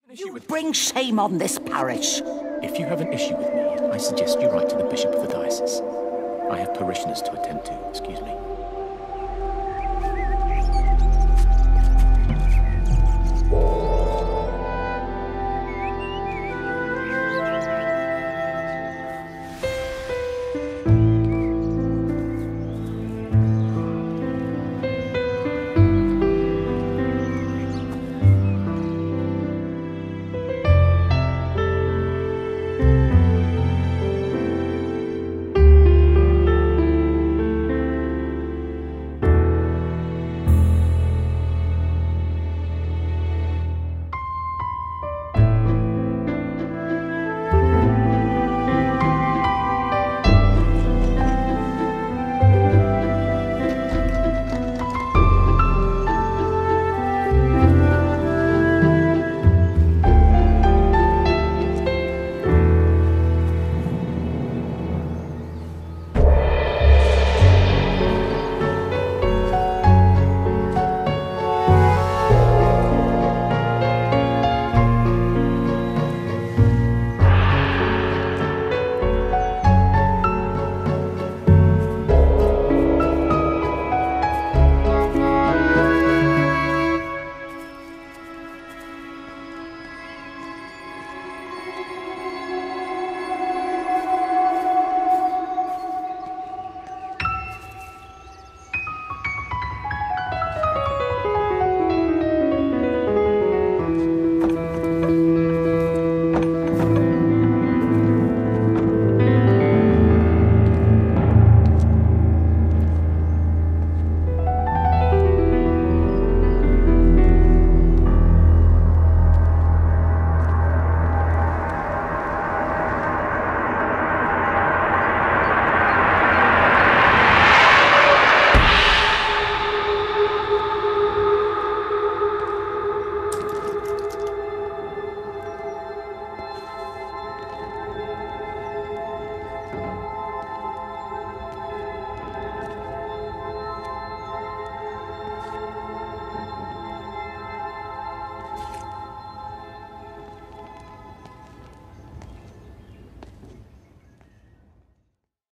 You bring shame on this parish. If you have an issue with me, I suggest you write to the Bishop of the Diocese. I have parishioners to attend to, excuse me.